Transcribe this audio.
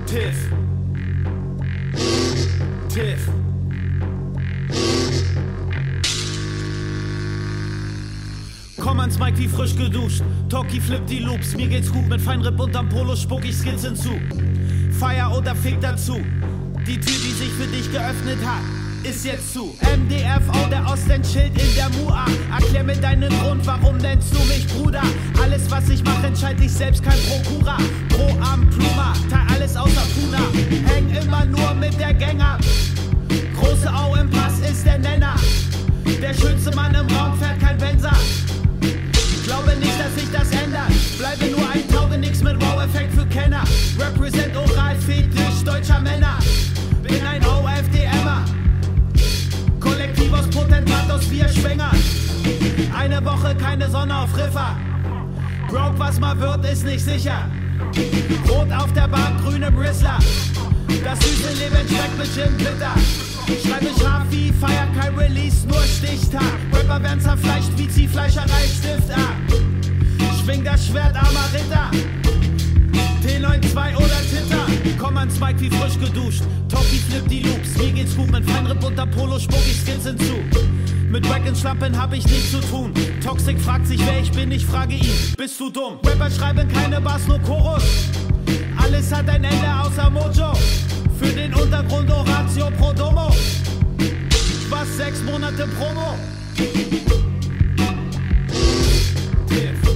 Tiff. Tiff. Komm ans Mic wie frisch geduscht. Talkie flippt die Loops. Mir geht's gut mit Feinripp unterm Polo, spuck ich Skills hinzu. Feier oder Fick dazu. Die Tür, die sich für dich geöffnet hat, ist jetzt zu. MDFO, der Osten chillt in der Mua. Erklär mir deinen Grund, warum nennst du mich Bruder? Alles, was ich mache, entscheid ich selbst, kein Prokura. Pro am Pluma, teil alles außer Puna. Häng immer nur mit der Gänger. Große Au im Pass ist der Nenner. Der schönste Mann im Raum fährt kein Benzer. Glaube nicht, dass sich das ändert. Bleibe nur ein Tauge, nix mit Wow-Effekt für Kenner. Represent Oral-Fetisch deutscher Männer. Bin ein OFDMer. Kollektiv aus Potentat aus 4 Schwängern. Eine Woche keine Sonne auf Riffer. Broke, was mal wird, ist nicht sicher. Rot auf der Bank, grün im Rizzler. Das süße Leben schmeckt mit Gin Bitter. Schreibe Schafi, feier kein Release, nur Stichtag. Rapper werden zerfleischt wie Ziehfleischerei, Stift ab. Schwing das Schwert, armer Ritter. T92 oder Titter. Komm ans Mic wie frisch geduscht. Talkie flippt die Loops. Mir geht's gut mit Feinripp unter Polo, spuck ich Skills hinzu. Mit Wack und Schlappen hab ich nichts zu tun. Toxic fragt sich, wer ich bin, ich frage ihn, bist du dumm? Rapper schreiben keine Bars, nur Chorus. Alles hat ein Ende außer Mojo. Für den Untergrund Oratio pro Domo. Was 6 Monate Promo. Tiff.